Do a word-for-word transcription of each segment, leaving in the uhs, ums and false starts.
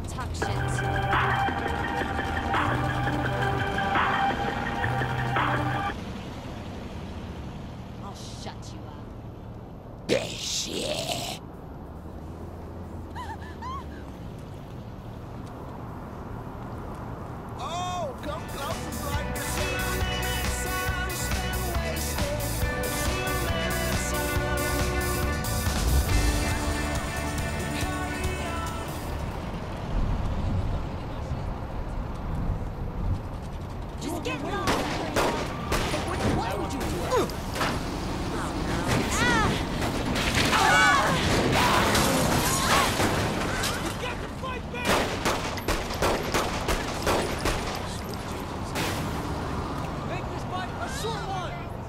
Talk shit. I'll shut you up. Bullshit. Oh, come close like this. Just get lost. Why would you do it? Oh, no. Ah! You got to fight back! Make this fight a short one!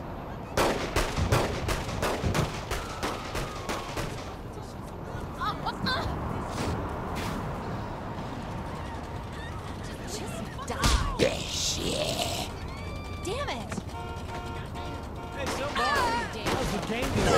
Just die. Bullshit. Damn it. Hey, so Ah, damn. how's the game going?